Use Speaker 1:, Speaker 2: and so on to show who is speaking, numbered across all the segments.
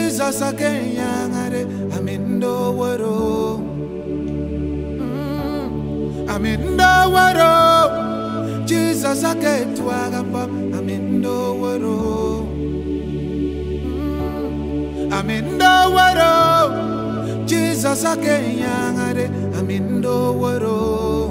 Speaker 1: Jesus again, I'm in the world. I'm in the world. Jesus again, I'm in the world. I'm in the world. Jesus again, I'm in the world.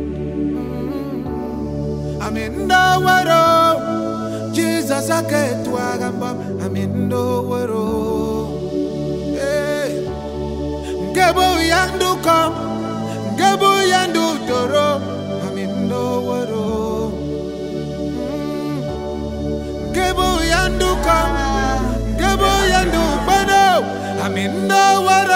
Speaker 1: I'm in the world. Jesus again, I'm in the world. Hey, Gebo yandu come, Gebo yandu toro. I'm in the world. Gebo yandu come, Gebo yandu bano. I'm in the world.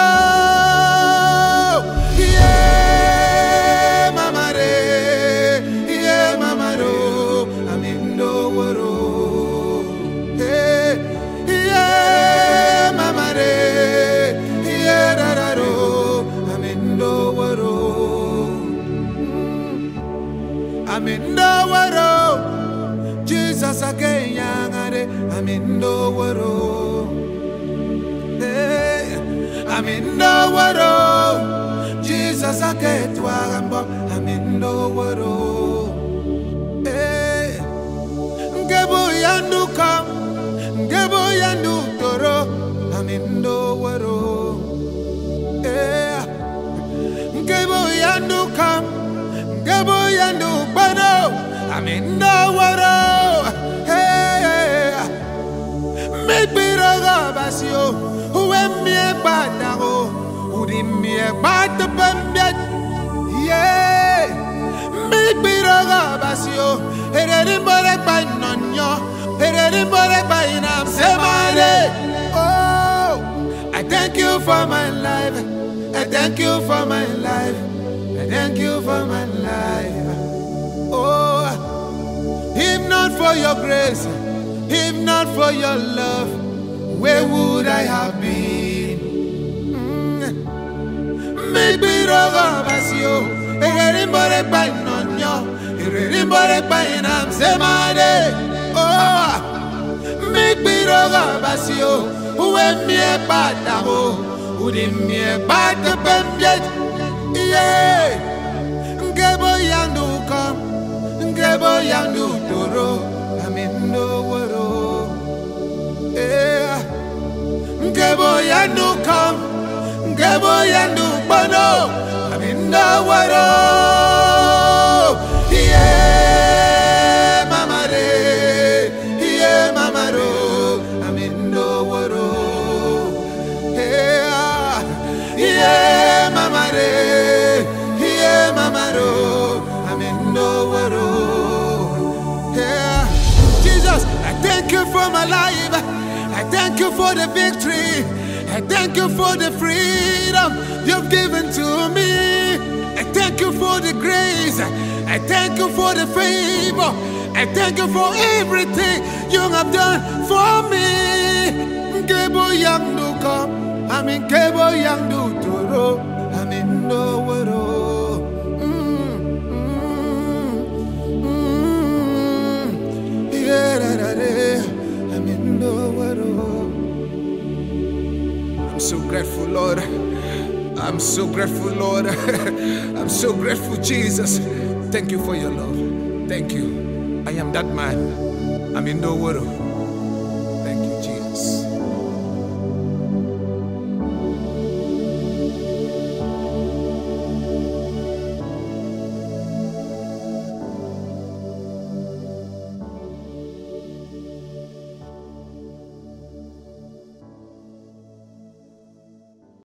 Speaker 1: Yeah, mama re, yeah, mama ro. I'm in the world. Hey, yeah, mama re, yeah, da da ro. I'm in the world. I'm in the world. Jesus again, I'm in the world. Hey, I'm in the world. Jesus again, I'm in the world. Hey, Gebo yandu kam, Gebo yandu toro. I'm in the world. Hey, Gebo yandu kam, Gebo yandu bano. I'm in the world. Hey, make me roga basio. Who am me badago? Who dim me bad the bambet? Yeah, make me roga basio. Erenimore by nonyo. Erenimore by nam semare. Oh, I thank you for my life. I thank you for my life. I thank you for my life. Oh, if not for your grace, if not for your love, where would I have been? Maybe roga basio, erimore by nonyo, erimore by nam semade. Oh, maybe roga basio, when me a badago, who didn't me a bad the bambet. Yeah, Gebo yandu come. Gebo yandu toro, I'm in the world. Yeah, Gebo yandu come, Gebo yandu bono, I'm in the world. Yeah, mama re, yeah, mama ro, I'm in the world. Yeah, yeah, mama re, yeah, mama ro, I'm in the world. I thank you for my life. I thank you for the victory. I thank you for the freedom you've given to me. I thank you for the grace. I thank you for the favor. I thank you for everything you have done for me. Gebo yandu come, I'm in Gebo yandu toro, I'm in the world. I'm in the world. I'm so grateful, Lord. I'm so grateful, Lord. I'm so grateful, Jesus. Thank you for your love. Thank you. I am that man. I'm in the world. Thank you, Jesus.